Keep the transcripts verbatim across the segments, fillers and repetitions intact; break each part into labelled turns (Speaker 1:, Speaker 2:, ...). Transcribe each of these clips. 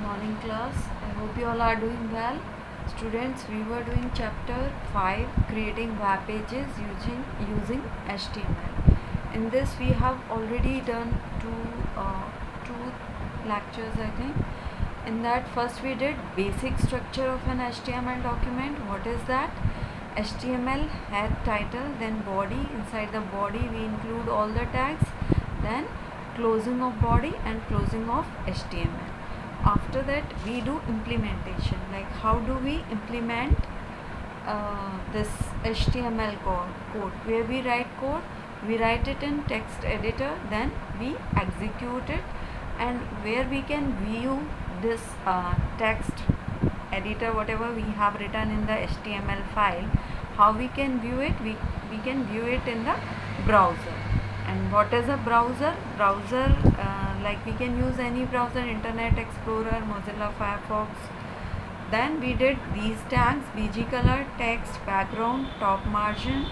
Speaker 1: morning class. I hope you all are doing well. Students, we were doing chapter five, creating web pages using using H T M L. In this we have already done two uh, two lectures, I think. In that, first we did basic structure of an H T M L document. What is that? H T M L head, title, then body. Inside the body we include all the tags, then closing of body and closing of H T M L. After that we do implementation, like how do we implement uh, this H T M L code, code where we write code, we write it in text editor, then we execute it, and where we can view this uh, text editor, whatever we have written in the H T M L file, how we can view it, we, we can view it in the browser. And what is a browser? Browser, uh, like we can use any browser, Internet Explorer, Mozilla Firefox. Then we did these tags: B G color, text, background, top margin,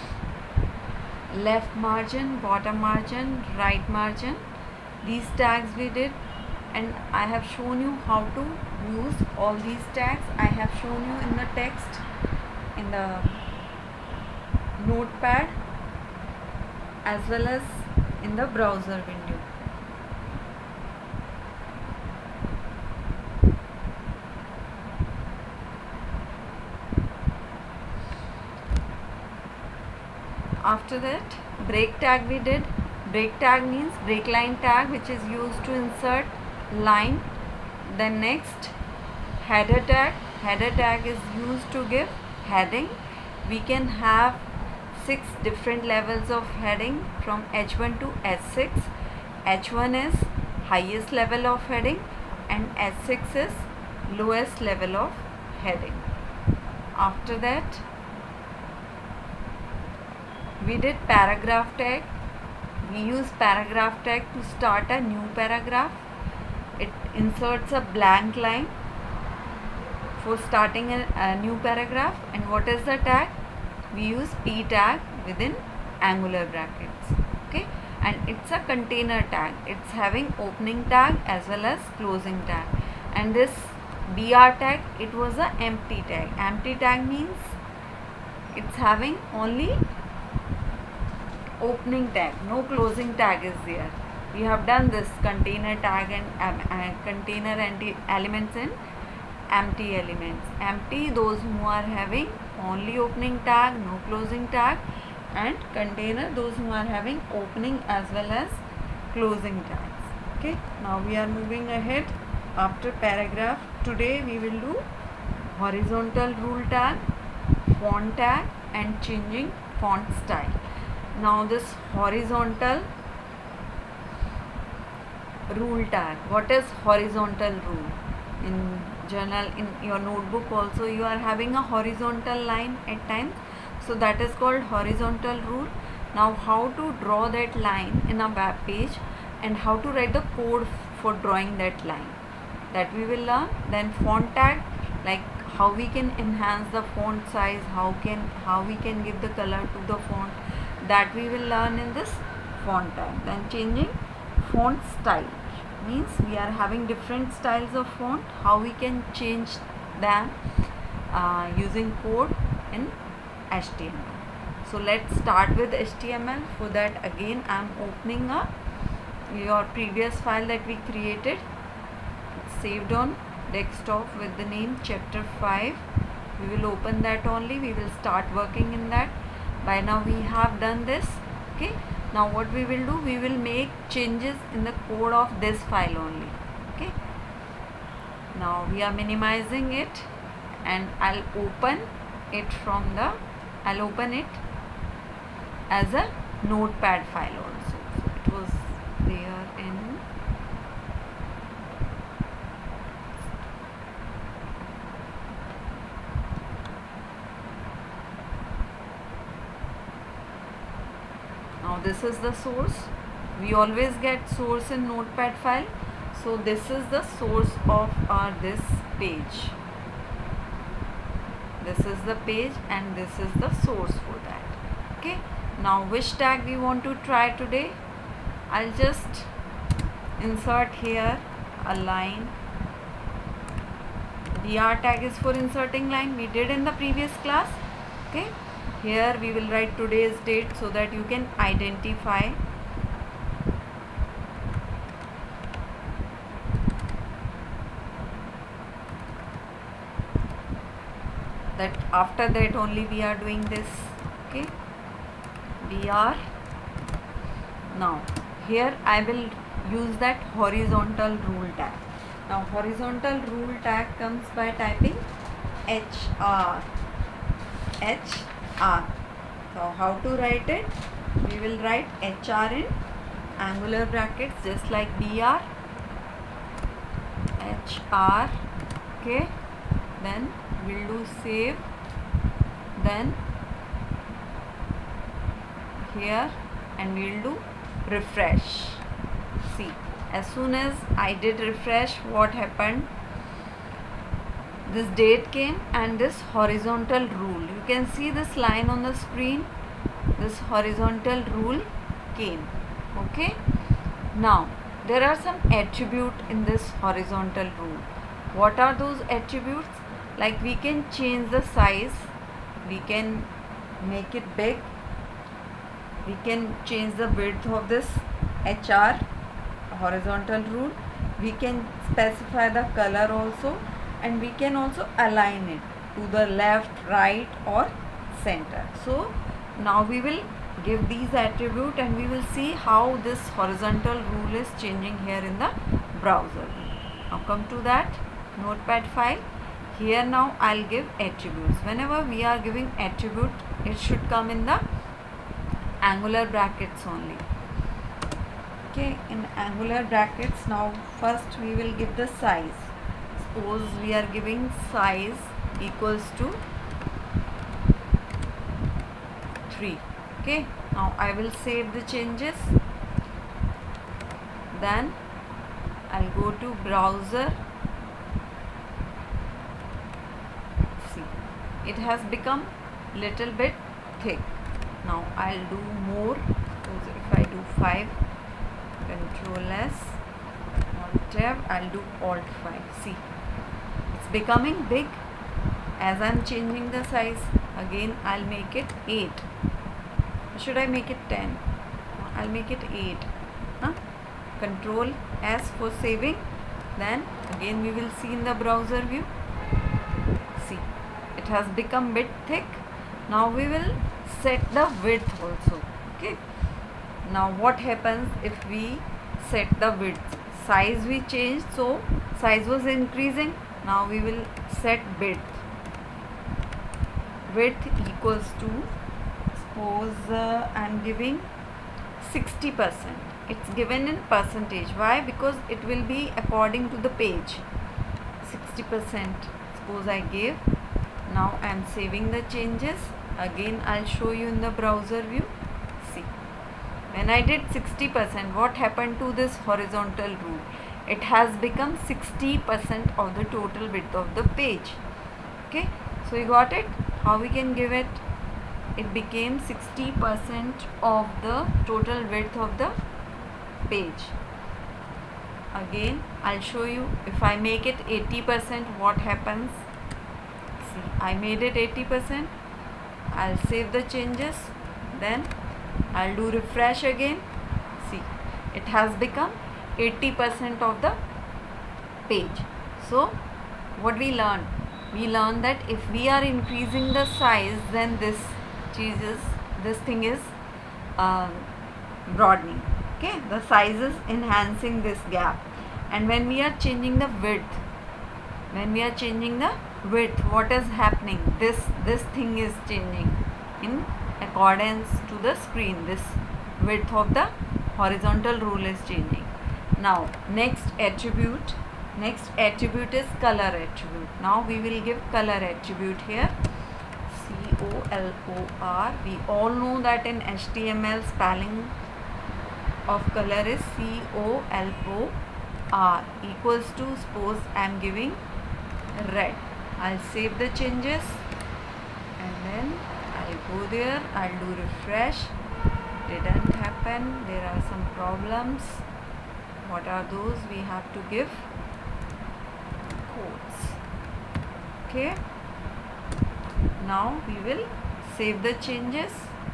Speaker 1: left margin, bottom margin, right margin. These tags we did, and I have shown you how to use all these tags. I have shown you in the text, in the notepad, as well as in the browser window. After that, break tag we did. Break tag means break line tag, which is used to insert line. Then next, header tag. Header tag is used to give heading. We can have six different levels of heading from H one to H six. H one is highest level of heading and H six is lowest level of heading. After that, we did paragraph tag. We use paragraph tag to start a new paragraph. It inserts a blank line for starting a, a new paragraph. And what is the tag? We use P tag within angular brackets. Okay, and it's a container tag. It's having opening tag as well as closing tag. And this B R tag, it was a empty tag. Empty tag means it's having only opening tag, no closing tag is there. We have done this container tag and um, uh, container and elements in empty elements. Empty, those who are having only opening tag, no closing tag, and container, those who are having opening as well as closing tags. Okay, now we are moving ahead. After paragraph, today we will do horizontal rule tag, font tag, and changing font style. Now this horizontal rule tag, what is horizontal rule? In journal, in your notebook also you are having a horizontal line at times, so that is called horizontal rule. Now how to draw that line in a web page and how to write the code for drawing that line, that we will learn. Then font tag, like how we can enhance the font size, how can how we can give the color to the font, that we will learn in this font tag. Then changing font style means we are having different styles of font, how we can change them uh, using code in H T M L. So let's start with H T M L. For that, again I am opening up your previous file that we created. It's saved on desktop with the name chapter five. We will open that only. We will start working in that. By now we have done this. Okay, now what we will do, we will make changes in the code of this file only. Okay, now we are minimizing it, and I'll open it from the I'll open it as a notepad file also. So it was there in Now this is the source. We always get source in notepad file. So this is the source of our this page. This is the page and this is the source for that. Okay. Now which tag we want to try today? I'll just insert here a line Br tag is for inserting line, we did in the previous class. Okay, here we will write today's date so that you can identify. That after that only we are doing this. Okay, Br. Now here I will use that horizontal rule tag. Now horizontal rule tag comes by typing H R. H R. So how to write it? We will write H R in angular brackets just like B R. H R. Okay. Then we'll do save. Then here and we'll do refresh. See, as soon as I did refresh, what happened? This date came and this horizontal rule. You can see this line on the screen. This horizontal rule came. Okay. Now there are some attributes in this horizontal rule. What are those attributes? Like we can change the size. We can make it big. We can change the width of this H R horizontal rule. We can specify the color also, and we can also align it to the left, right or center. So now we will give these attributes and we will see how this horizontal rule is changing here in the browser. Now come to that notepad file. Here now I'll give attributes. Whenever we are giving attribute, it should come in the angular brackets only. Okay, in angular brackets. Now first we will give the size. Suppose we are giving size equals to three. Okay, now I will save the changes. Then I'll go to browser. See, it has become little bit thick. Now I'll do more. Suppose if I do five, Control S, Alt Tab, I'll do Alt five. See, it's becoming big as I'm changing the size. Again I'll make it eight. Should I make it ten? I'll make it eight. Huh? Control S for saving. Then again we will see in the browser view. See, it has become bit thick. Now we will set the width also. Okay. Now what happens if we set the width? Size we changed, so size was increasing. Now we will set width. Width equals to, suppose uh, I am giving sixty percent. It's given in percentage. Why? Because it will be according to the page. sixty percent. Suppose I gave. Now I am saving the changes. Again I'll show you in the browser view. See, when I did sixty percent, what happened to this horizontal rule? It has become sixty percent of the total width of the page. Okay, so you got it? How we can give it? It became sixty percent of the total width of the page. Again I'll show you. If I make it eighty percent, what happens? See, I made it eighty percent. I'll save the changes. Then I'll do refresh again. See, it has become eighty percent of the page. So what we learned? We learned that if we are increasing the size, then this changes, this thing is uh, broadening. Okay, the size is enhancing this gap. And when we are changing the width, when we are changing the width, what is happening? This this thing is changing in accordance to the screen. This width of the horizontal rule is changing. Now next attribute, next attribute is color attribute. Now we will give color attribute here. C O L O R. We all know that in H T M L spelling of color is C O L O R, equals to, suppose I am giving red. I'll save the changes and then I'll go there, I'll do refresh. Didn't happen, there are some problems. What are those? We have to give quotes. Okay, now we will save the changes.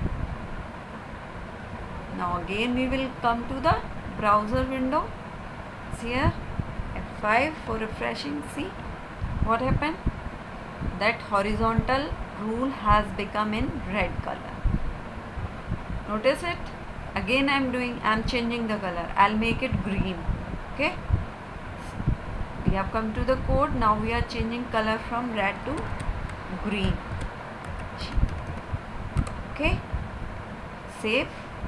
Speaker 1: Now again we will come to the browser window. It's here, F five for refreshing. See what happened? That horizontal rule has become in red color. Notice it. Again I am doing, I am changing the color. I'll make it green. Okay. We have come to the code. Now we are changing color from red to green. Okay. Save.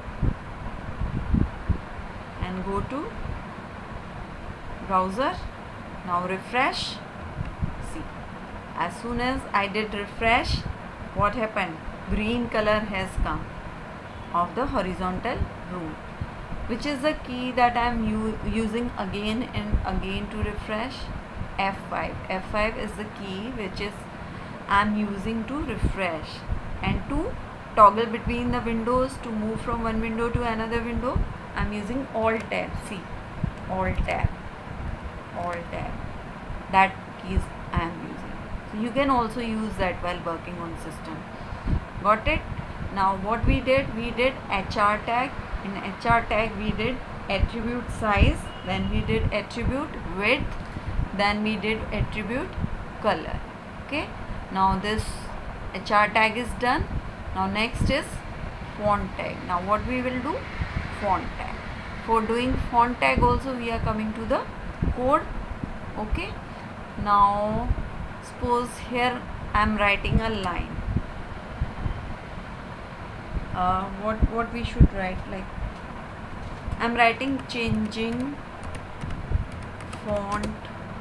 Speaker 1: And go to browser. Now refresh. See, as soon as I did refresh, what happened? Green color has come of the horizontal rule, which is the key that I am using again and again to refresh. F five. F five is the key which is I am using to refresh, and to toggle between the windows, to move from one window to another window, I am using Alt tab. See, Alt tab, Alt tab. That keys I am using. So you can also use that while working on system. Got it? Now what we did, we did H R tag. In H R tag we did attribute size, then we did attribute width, then we did attribute color. Okay. Now this H R tag is done. Now next is font tag. Now what we will do? Font tag. For doing font tag also we are coming to the code. Okay. Now suppose here I am writing a line. Uh, what what we should write, like I am writing changing font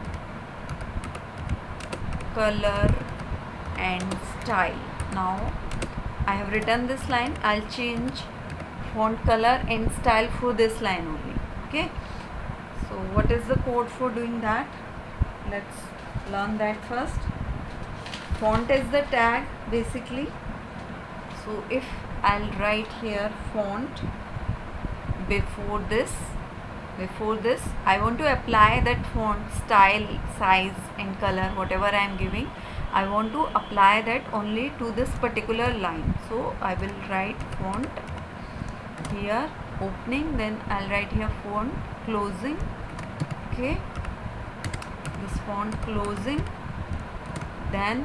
Speaker 1: color and style. Now I have written this line. I'll change font color and style for this line only. Okay, so what is the code for doing that? Let's learn that first. Font is the tag basically. So if I'll write here font before this, before this I want to apply that font style, size and color, whatever I am giving, I want to apply that only to this particular line. So I will write font here opening, then I'll write here font closing. Okay, this font closing, then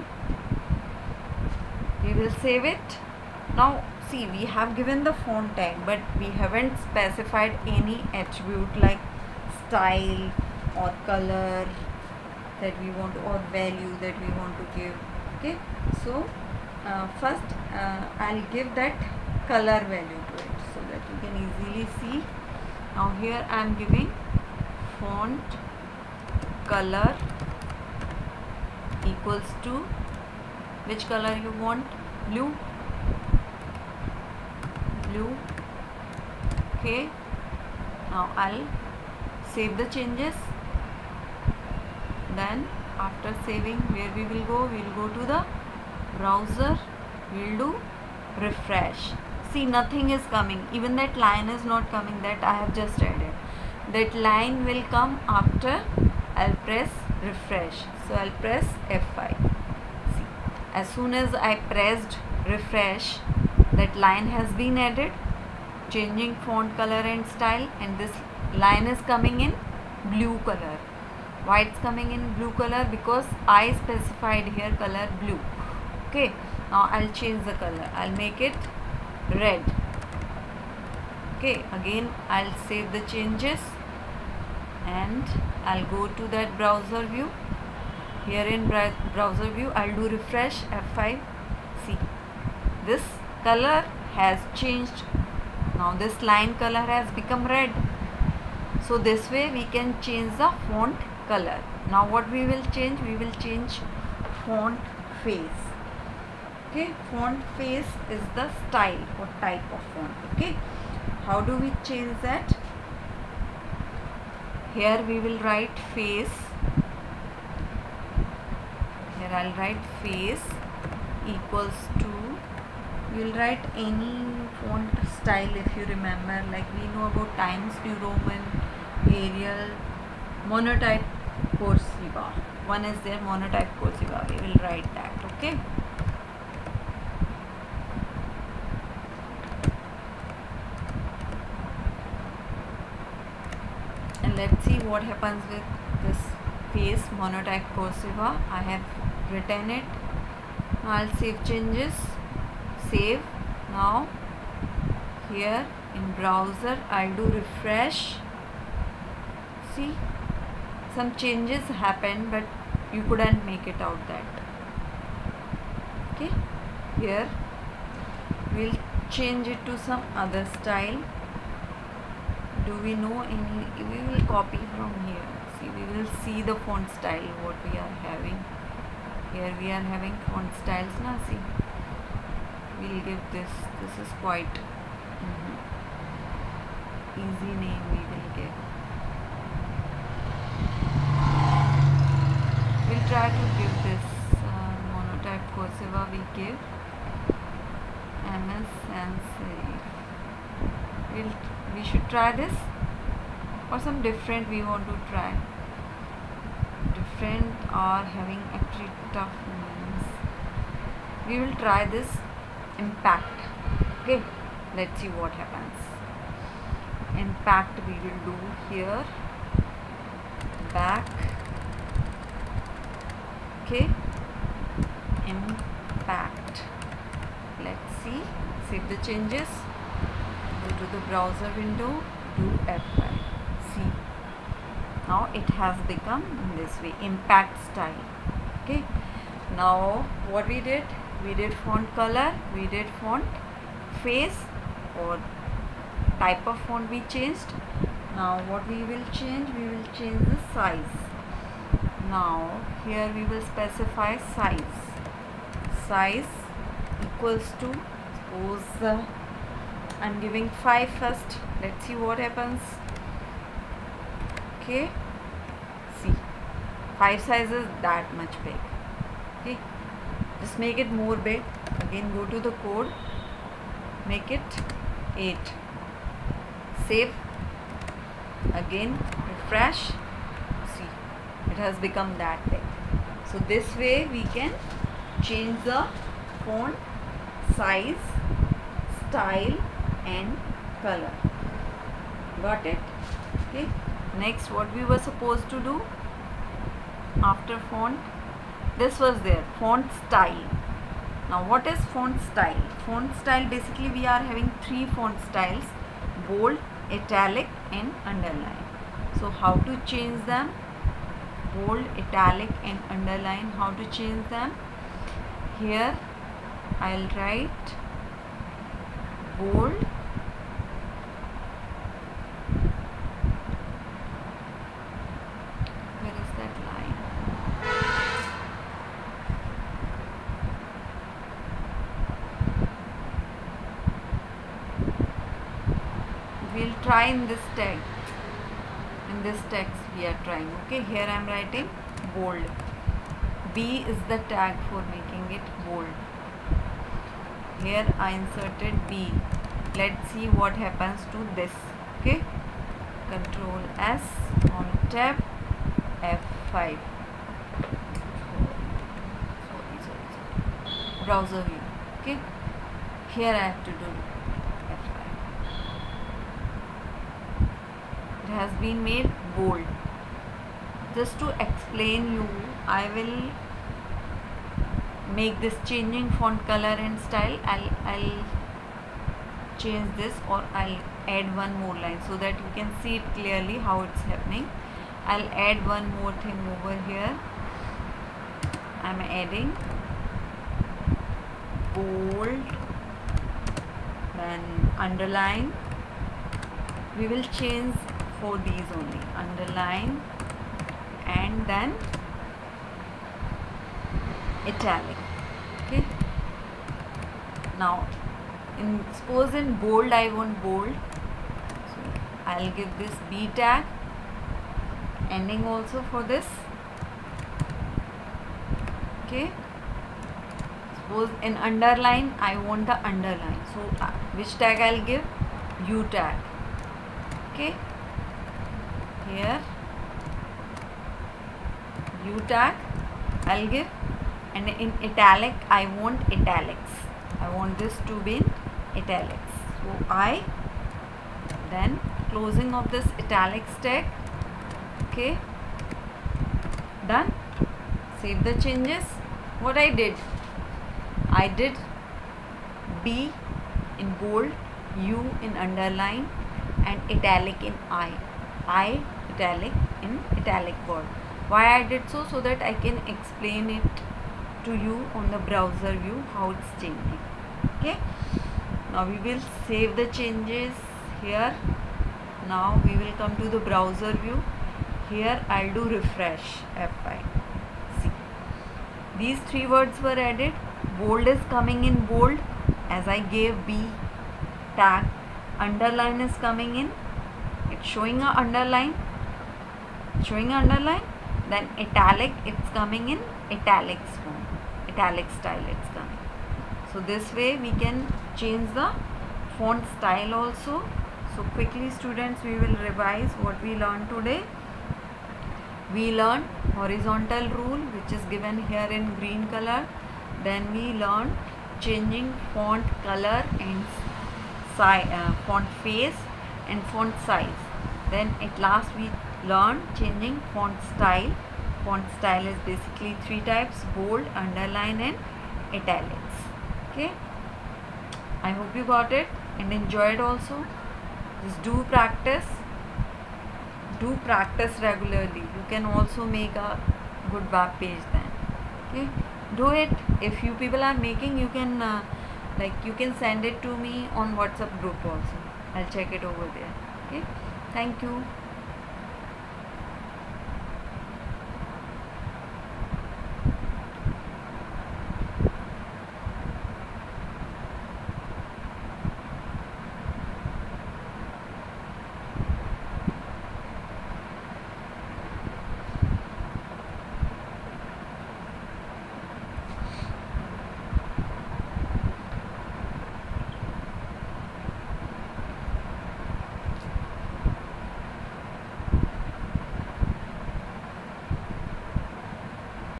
Speaker 1: we will save it. Now see, we have given the font tag, but we haven't specified any attribute like style or color that we want, or value that we want to give. Okay, so uh, first uh, I'll give that color value to it so that you can easily see. Now here I am giving font color equals to which color you want? Blue. Blue. Okay, now I'll save the changes. Then after saving, where we will go? We will go to the browser. We will do refresh. See, nothing is coming. Even that line is not coming that I have just added. That line will come after I'll press refresh. So I'll press F five. See, as soon as I pressed refresh, that line has been added, changing font color and style, and this line is coming in blue color. Why it's coming in blue color? Because I specified here color blue. Okay, now I'll change the color. I'll make it red. Okay, again I'll save the changes and I'll go to that browser view. Here in browser view I'll do refresh F five. See, this color has changed. Now this line color has become red. So this way we can change the font color. Now what we will change? We will change font face. Okay, font face is the style or type of font. Okay, how do we change that? Here we will write face. Here I'll write face equals to, we will write any font style if you remember, like we know about Times New Roman, Arial, Monotype, Cursiva. one is there, monotype cursiva. We will write that. Okay. And let's see what happens with this face monotype cursiva. I have written it. I'll save changes. Save. Now here in browser I'll do refresh. See, some changes happened, but you couldn't make it out that. Okay, here we'll change it to some other style. Do we know any? We will copy from here. See, we will see the font style what we are having. Here we are having font styles. Now see, we'll give this. This is quite mm-hmm, easy name. We will give. We'll try to give this uh, monotype cursiva. We give M S Sans serif. We'll we should try this, or some different we want to try. Different or having actually tough names. We will try this impact. Okay, let's see what happens. Impact we will do here. Back. Okay, impact. Let's see. Save the changes. Go to the browser window. Do F five. See. Now it has become in this way, impact style. Okay. Now what we did? We did font color. We did font face or type of font we changed. Now what we will change? We will change the size. Now here we will specify size. Size equals to, suppose uh, I'm giving five first. Let's see what happens. Okay, see, five sizes that much big. Okay, just make it more big. Again go to the code, make it eight. Save. Again refresh. See, it has become that big. So this way we can change the font size, style and color. Got it? Okay. Next, what we were supposed to do after font, this was there, font style. Now what is font style? Font style, basically we are having three font styles: bold, italic and underline. So how to change them? Bold, italic and underline, how to change them? Here I'll write bold, we'll try in this tag, in this text we are trying. Okay, here I am writing bold. B is the tag for making it bold. Here I inserted B. Let's see what happens to this. Okay, Control S on tab, F five. Sorry, sorry, sorry. Browser view. Okay, here I have to do F five. It has been made bold. Just to explain you, I will make this changing font color and style. I'll, I'll change this, or I'll add one more line so that you can see it clearly how it's happening. I'll add one more thing over here. I'm adding bold, then underline. We will change for these only, underline and then italic. Okay, now in suppose in bold I want bold, so I'll give this B tag, ending also for this. Okay, suppose in underline I want the underline, so uh, which tag I'll give? U tag. Okay, here U tag I'll give, and in italic I want italics. I want this to be in italics. So I, then closing of this italics tag. Okay, done. Save the changes. What I did, I did B in bold, U in underline, and italic in I. I italic in italic word. Why I did so? So that I can explain it to you on the browser view how it's changing. Okay. Now we will save the changes here. Now we will come to the browser view. Here I'll do refresh F five. See, these three words were added. Bold is coming in bold as I gave B tag. Underline is coming in. It's showing a underline. Showing a underline. Then italic, it's coming in italics form. Italic style it's coming. So this way we can change the font style also. So quickly students, we will revise what we learned today. We learned horizontal rule, which is given here in green color. Then we learned changing font color and size, uh, font face and font size. Then at last we learned changing font style. Font style is basically three types: bold, underline and italics. Okay, I hope you got it and enjoyed also. Just do practice. Do practice regularly. You can also make a good web page then. Okay, do it. If you people are making, you can uh, like you can send it to me on WhatsApp group also. I'll check it over there. Okay, thank you.